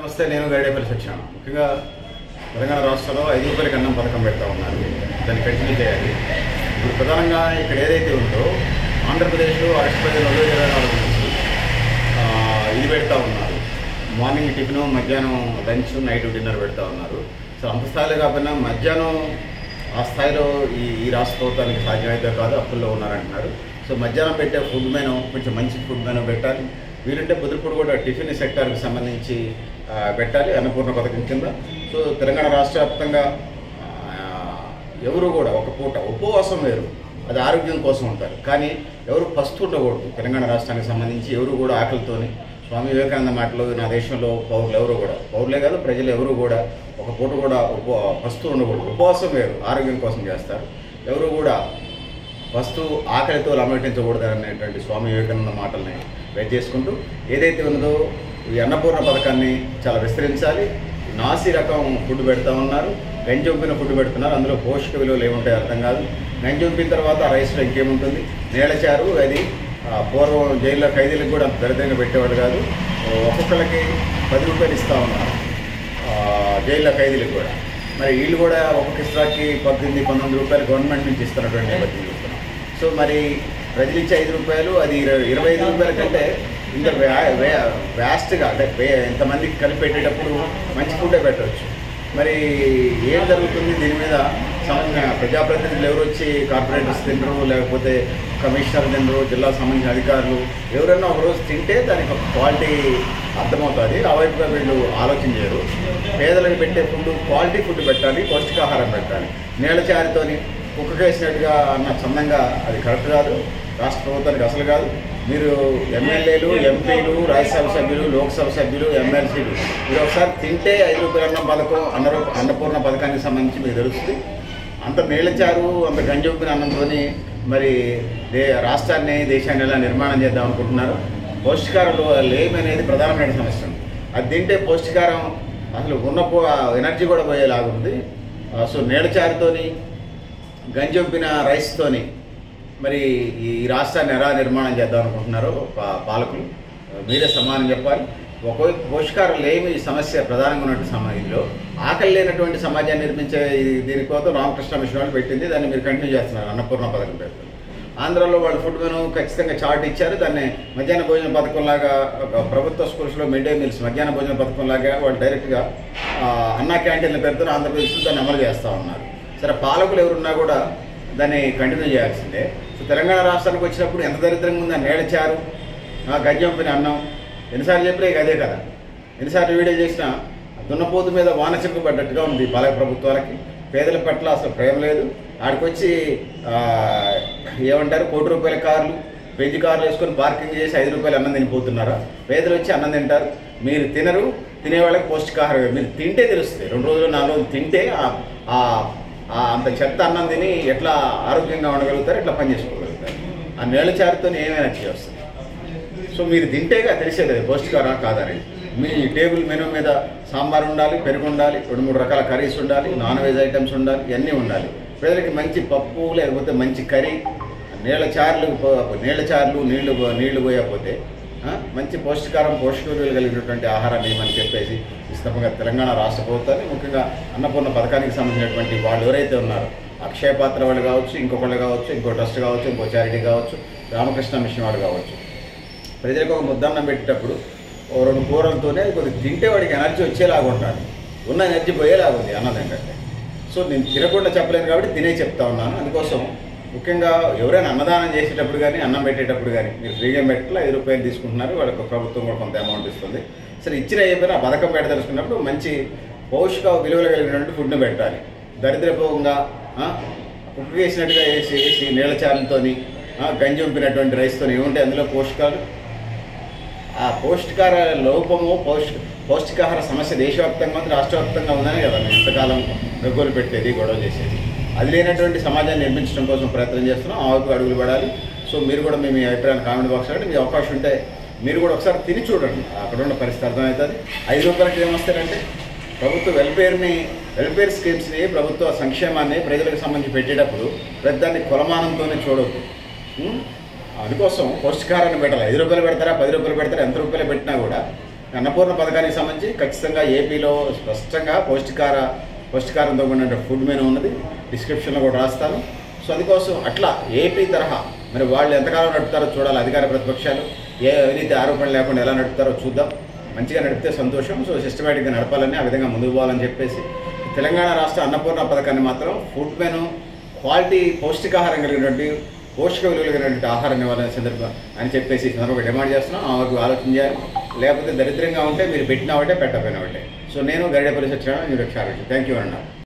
నమస్తే, నేను గైడేపల్లి సత్యనారాయణ. ముఖ్యంగా తెలంగాణ రాష్ట్రంలో 5 రూపాయలకి అన్నం పథకం పెడతా ఉన్నారు. దాన్ని కంటిన్యూ చేయాలి. ఇప్పుడు ప్రధానంగా ఇక్కడ ఏదైతే ఉందో ఆంధ్రప్రదేశ్లో ఆగస్టు 2024 నుంచి ఇది పెడతా ఉన్నారు. మార్నింగ్ టిఫిన్, మధ్యాహ్నం లంచ్, నైట్ డిన్నర్ పెడతా ఉన్నారు. సో అంత స్థాయిలో కాకపోయినా మధ్యాహ్నం ఆ స్థాయిలో ఈ రాష్ట్ర ప్రభుత్వానికి సాధ్యమైతే కాదు, అప్పుల్లో ఉన్నారంటున్నారు. సో మధ్యాహ్నం పెట్టే ఫుడ్ మెనూ కొంచెం మంచి ఫుడ్ మెనూ పెట్టాలి. వీలుంటే పొద్దుపూట కూడా టిఫిన్ సెక్టార్కి సంబంధించి పెట్టాలి అన్నపూర్ణ పథకం కింద. సో తెలంగాణ రాష్ట్ర వ్యాప్తంగా ఎవరు కూడా ఒక పూట ఉపవాసం వేరు, అది ఆరోగ్యం కోసం ఉంటారు, కానీ ఎవరు పస్తు ఉండకూడదు. తెలంగాణ రాష్ట్రానికి సంబంధించి ఎవరు కూడా ఆకలితోని, స్వామి వివేకానంద మాటలు, నా దేశంలో పౌరులు ఎవరు కూడా, పౌరులే కాదు ప్రజలు ఎవరు కూడా ఒక పూట కూడా పస్తు ఉండకూడదు. ఉపవాసం వేరు, ఆరోగ్యం కోసం చేస్తారు. ఎవరు కూడా వస్తు ఆకలితో అలమటించకూడదు అనేటువంటి స్వామి వివేకానంద మాటల్ని వెయిట్ చేసుకుంటూ ఏదైతే ఉన్నదో ఈ అన్నపూర్ణ పథకాన్ని చాలా విస్తరించాలి. నాసి రకం ఫుడ్ పెడతా ఉన్నారు, గంజొంపిన ఫుడ్ పెడుతున్నారు. అందులో పోషక విలువలు ఏముంటాయో అర్థం కాదు. గంజొంపిన తర్వాత రైస్లో ఇంకేముంటుంది, నేలచారు. అది పూర్వం జైల్లో ఖైదీలకు కూడా అంత దరిద్రంగా పెట్టేవాడు కాదు. ఒక్కొక్కరికి 10 రూపాయలు ఇస్తూ ఉన్నారు జైల్లో ఖైదీలకు కూడా. మరి వీళ్ళు కూడా ఒక్కొక్క ఇస్త్రాకి 18-19 రూపాయలు గవర్నమెంట్ నుంచి ఇస్తున్నటువంటి నేపథ్యం చూస్తున్నాం. సో మరి ప్రజలు ఇచ్చే 5 రూపాయలు, అది 25 రూపాయల కంటే ఇంత వ్యాస్ట్గా, అంటే ఇంతమందికి కలిపి పెట్టేటప్పుడు మంచి ఫుడ్డే పెట్టవచ్చు. మరి ఏం జరుగుతుంది దీని మీద? ప్రజాప్రతినిధులు ఎవరు వచ్చి కార్పొరేటర్స్ తినరు, లేకపోతే కమిషనర్ తినరు, జిల్లాకు సంబంధించిన అధికారులు ఎవరైనా ఒకరోజు తింటే దానికి ఒక క్వాలిటీ అర్థమవుతుంది. ఆ వైపుగా వీళ్ళు ఆలోచన చేయరు. పేదలకు పెట్టే ఫుడ్ క్వాలిటీ ఫుడ్ పెట్టాలి, పౌష్టికాహారం పెట్టాలి. నీళ్ళచారితోని కుక్కకేసినట్టుగా అన్న చందంగా అది కరెక్ట్ కాదు, రాష్ట్ర ప్రభుత్వానికి అసలు కాదు. మీరు ఎమ్మెల్యేలు, ఎంపీలు, రాజ్యసభ సభ్యులు, లోక్సభ సభ్యులు, ఎమ్మెల్సీలు మీరు ఒకసారి తింటే 5 రూపాయల అన్నం పథకం, అన్నపూర్ణ పథకానికి సంబంధించి మీకు తెలుస్తుంది. అంత నీళ్ళచారు, అంత గంజొప్పిన అన్నంతో మరి రాష్ట్రాన్ని, దేశాన్ని ఎలా నిర్మాణం చేద్దాం అనుకుంటున్నారు? పౌష్టికారంలో లేమి అనేది ప్రధానమైన సమస్య. అది తింటే పౌష్టికారం అసలు ఉన్న ఎనర్జీ కూడా పోయేలాగుంది. సో నీళ్ళచారుతోని, గంజొంపిన రైస్తోని మరి ఈ రాష్ట్రాన్ని ఎలా నిర్మాణం చేద్దాం అనుకుంటున్నారో పాలకులు మీరే సమానం చెప్పాలి. ఒకవైపు పోషకారం లేని సమస్య ప్రధానంగా ఉన్నటువంటి సమాజంలో ఆకలి లేనటువంటి సమాజాన్ని నిర్మించే దీనికోసం రామకృష్ణ మిషన్ వాళ్ళు పెట్టింది. దాన్ని మీరు కంటిన్యూ చేస్తున్నారు, అన్నపూర్ణ పథకం పెడుతుంది. ఆంధ్రాలో వాళ్ళు ఫుడ్ మెనూ ఖచ్చితంగా చార్ట్ ఇచ్చారు. దాన్ని మధ్యాహ్న భోజన పథకంలాగా, ప్రభుత్వ స్కూల్స్లో మిడ్ డే మీల్స్ మధ్యాహ్న భోజన పథకంలాగా వాళ్ళు డైరెక్ట్గా అన్నా క్యాంటీన్ల పేరుతో ఆంధ్రప్రదేశ్లో దాన్ని అమలు చేస్తూ ఉన్నారు. సరే, పాలకులు ఎవరున్నా కూడా దాన్ని కంటిన్యూ చేయాల్సిందే. సో తెలంగాణ రాష్ట్రానికి వచ్చినప్పుడు ఎంత దరిద్రంగా ఉందా? నేలచారు, గంజొంపిన అన్నం, ఎన్నిసార్లు చెప్పినా ఇక అదే కదా. ఎన్నిసార్లు వీడియో చేసినా దున్నపోతు మీద వాన చిక్కుపడ్డట్టుగా ఉంది పాలక ప్రభుత్వాలకి. పేదల పట్ల అసలు ప్రేమ లేదు. ఆడికొచ్చి ఏమంటారు, 1 కోటి రూపాయల కార్లు, బెంజ్ కార్లు వేసుకొని పార్కింగ్ చేసి 5 రూపాయలు అన్నం తినిపోతున్నారా? పేదలు వచ్చి అన్నం తింటారు, మీరు తినరు. తినేవాళ్ళకి పౌష్టికాహారం మీరు తింటే తెలుస్తుంది. 2 రోజులు 4 రోజులు తింటే అంత చెత్త అన్నం తిని ఎట్లా ఆరోగ్యంగా ఉండగలుగుతారు, ఎట్లా పనిచేసుకోగలుగుతారు? ఆ నీళ్ళచారుతో ఏమైనా వస్తుంది. సో మీరు తింటేగా తెలిసేది అది పౌష్టికారం కాదని. మీ టేబుల్ మెనూ మీద సాంబార్ ఉండాలి, పెరుగు ఉండాలి, 2-3 రకాల కర్రీస్ ఉండాలి, నాన్ వెజ్ ఐటమ్స్ ఉండాలి, ఇవన్నీ ఉండాలి. ప్రజలకి మంచి పప్పు, లేకపోతే మంచి కర్రీ, నీళ్ళచారులు నీళ్లు పోయకపోతే మంచి పౌష్టికారం, పోషక విలువలు కలిగినటువంటి ఆహారాన్ని ఇవ్వమని చెప్పేసి ఇష్టంగా తెలంగాణ రాష్ట్ర ప్రభుత్వాన్ని, ముఖ్యంగా అన్నపూర్ణ పథకానికి సంబంధించినటువంటి వాళ్ళు ఎవరైతే ఉన్నారో, అక్షయ పాత్ర వాళ్ళు కావచ్చు, ఇంకొకళ్ళు కావచ్చు, ఇంకో ట్రస్ట్ కావచ్చు, ఇంకో చారిటీ కావచ్చు, రామకృష్ణ మిషన్ వాళ్ళు కావచ్చు, ప్రజలకు ఒక ముద్దన్నం పెట్టేటప్పుడు 2 కూరలతోనే కొద్దిగా తింటే వాడికి ఎనర్జీ వచ్చేలాగా ఉండాలి. ఉన్న ఎనర్జీ పోయేలాగా ఉంది అన్నది ఏంటంటే. సో నేను తినకుండా చెప్పలేను కాబట్టి తినే చెప్తా ఉన్నాను. అందుకోసం ముఖ్యంగా ఎవరైనా అన్నదానం చేసేటప్పుడు కానీ, అన్నం పెట్టేటప్పుడు కానీ మీరు ఫ్రీగా పెట్టాలి. 5 రూపాయలు తీసుకుంటున్నారు, వాళ్ళకి ప్రభుత్వం కూడా కొంత అమౌంట్ ఇస్తుంది. సరే, ఇచ్చిన ఏమైనా ఆ పథకం పెట్టదలుచుకున్నప్పుడు మంచి పౌష్టిక విలువలు కలిగినటువంటి ఫుడ్ని పెట్టాలి. దరిద్రపోగా కుక్క వేసినట్టుగా వేసి నీళ్ళచారులతో, గంజొంపినటువంటి రైస్తో ఏముంటాయి అందులో పోషకాలు? ఆ పౌష్టికార లోపము, పౌష్టికాహార సమస్య దేశవ్యాప్తంగా ఉంది, రాష్ట్ర వ్యాప్తంగా ఉందని కదా మేము ఇంతకాలం రగ్గులు పెట్టేది, గొడవ చేసేది. అది లేనటువంటి సమాజాన్ని నిర్మించడం కోసం ప్రయత్నం చేస్తున్నాం. ఆ వైపు అడుగులు పడాలి. సో మీరు కూడా మీ అభిప్రాయాన్ని కామెంట్ బాక్స్ అంటే మీ అవకాశం ఉంటే మీరు కూడా ఒకసారి తిని చూడండి, అక్కడ ఉన్న పరిస్థితి అర్థమవుతుంది. 5 రూపాయలకి ఏమొస్తారంటే ప్రభుత్వ వెల్ఫేర్ స్కీమ్స్ని, ప్రభుత్వ సంక్షేమాన్ని ప్రజలకు సంబంధించి పెట్టేటప్పుడు పెద్దాన్ని కొలమానంతోనే చూడవద్దు. అందుకోసం పౌష్టికాహారాన్ని పెట్టాలి. 5 రూపాయలు పెడతారా, 10 రూపాయలు పెడతారా, ఎంత రూపాయలు పెట్టినా కూడా అన్నపూర్ణ పథకానికి సంబంధించి ఖచ్చితంగా ఏపీలో స్పష్టంగా పౌష్టికారంతో కూడిన ఫుడ్ మెనూ ఉన్నది, డిస్క్రిప్షన్లో కూడా రాస్తాను. సో అందుకోసం అట్లా ఏపీ తరహా మరి వాళ్ళు ఎంతకాలం నడుపుతారో చూడాలి. అధికార ప్రతిపక్షాలు ఏ అవినీతి ఆరోపణలు లేకుండా ఎలా నడుపుతారో చూద్దాం. మంచిగా నడిపితే సంతోషం. సో సిస్టమేటిక్గా నడపాలని, ఆ విధంగా ముందుకు పోవాలని చెప్పేసి తెలంగాణ రాష్ట్ర అన్నపూర్ణ పథకాన్ని మాత్రం ఫుడ్ మెనూ క్వాలిటీ పౌష్టికాహారం కలిగినటువంటి పోషక విలువలు కలిగినటువంటి ఆహారం ఇవ్వాలనే సందర్భం అని చెప్పేసి సందర్భంగా డిమాండ్ చేస్తున్నాం. ఆమెకు ఆలోచన చేయాలి. లేకపోతే దరిద్రంగా ఉంటే మీరు పెట్టినా ఒకటే పెట్టకపోయినా ఒకటే. సో నేను Garidepalli Satyanarayana, news 8. Thank you అన్న.